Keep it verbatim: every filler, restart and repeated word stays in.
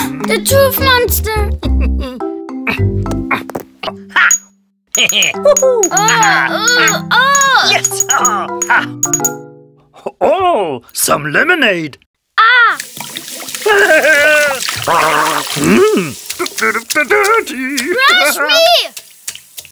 The truth monster! oh, oh, oh! Yes! Oh, some lemonade! Ah! mm. Brush me!